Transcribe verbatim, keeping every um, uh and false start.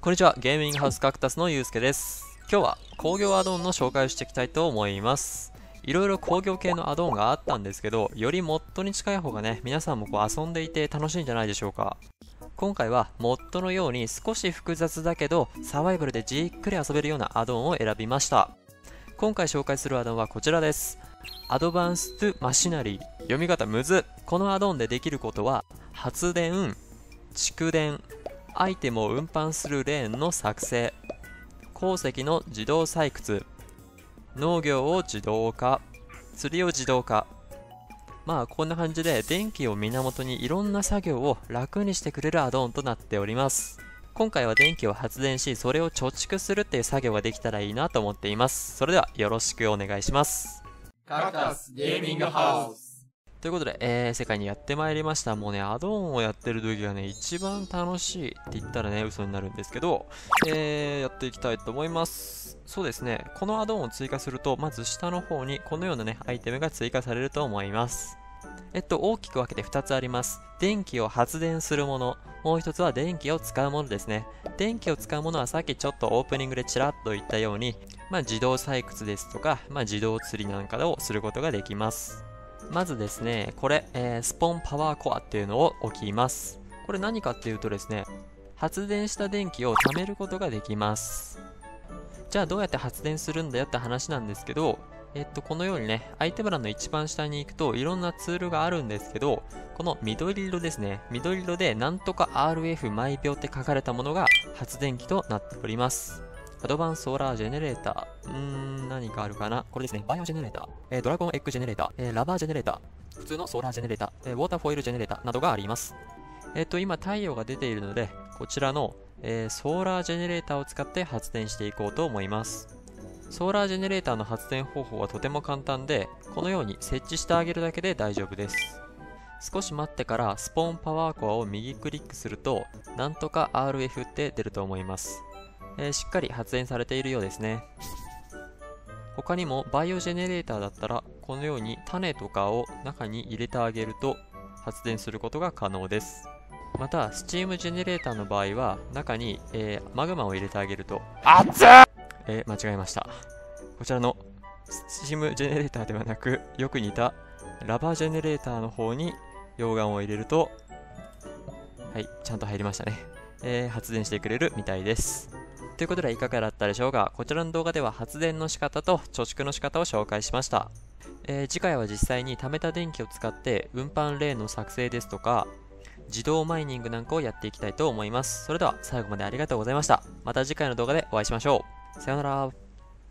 こんにちは、ゲーミングハウスカクタスのゆうすけです。今日は工業アドオンの紹介をしていきたいと思います。いろいろ工業系のアドオンがあったんですけど、よりモッドに近い方がね、皆さんもこう遊んでいて楽しいんじゃないでしょうか。今回はモッドのように少し複雑だけどサバイバルでじっくり遊べるようなアドオンを選びました。今回紹介するアドオンはこちらです。アドバンストマシナリー、読み方むず。このアドオンでできることは発電、蓄電、アイテムを運搬するレーンの作成、鉱石の自動採掘、農業を自動化、釣りを自動化。まあこんな感じで電気を源にいろんな作業を楽にしてくれるアドオンとなっております。今回は電気を発電し、それを貯蓄するっていう作業ができたらいいなと思っています。それではよろしくお願いします。 カクタスゲーミングハウスということで、えー、世界にやってまいりました。もうね、アドオンをやってる時がね、一番楽しいって言ったらね、嘘になるんですけど、えー、やっていきたいと思います。そうですね、このアドオンを追加すると、まず下の方にこのようなね、アイテムが追加されると思います。えっと、大きく分けてふたつあります。電気を発電するもの。もう一つは電気を使うものですね。電気を使うものはさっきちょっとオープニングでちらっと言ったように、まあ自動採掘ですとか、まあ自動釣りなんかをすることができます。まずですね、これ、えー、スポンパワーコアっていうのを置きます。これ何かっていうとですね、発電した電気を貯めることができます。じゃあどうやって発電するんだよって話なんですけど、えっと、このようにね、アイテム欄の一番下に行くといろんなツールがあるんですけど、この緑色ですね、緑色でなんとか アールエフ 毎秒って書かれたものが発電機となっております。アドバンスソーラージェネレーター。うーん、何かあるかな。これですね。バイオジェネレーター。えー、ドラゴンエッグジェネレーター。えー、ラバージェネレーター。普通のソーラージェネレーター。えー、ウォーターフォイルジェネレーターなどがあります。えっと、今太陽が出ているので、こちらの、えー、ソーラージェネレーターを使って発電していこうと思います。ソーラージェネレーターの発電方法はとても簡単で、このように設置してあげるだけで大丈夫です。少し待ってからスポーンパワーコアを右クリックすると、なんとか アールエフ って出ると思います。えー、しっかり発電されているようですね。他にもバイオジェネレーターだったらこのように種とかを中に入れてあげると発電することが可能です。またスチームジェネレーターの場合は中に、えー、マグマを入れてあげると熱っ、えー、間違えました。こちらのスチームジェネレーターではなく、よく似たラバージェネレーターの方に溶岩を入れると、はい、ちゃんと入りましたね。えー、発電してくれるみたいです。ということでいかがだったでしょうか。こちらの動画では発電の仕方と貯蓄の仕方を紹介しました。えー、次回は実際に貯めた電気を使って運搬レーンの作成ですとか自動マイニングなんかをやっていきたいと思います。それでは最後までありがとうございました。また次回の動画でお会いしましょう。さようなら。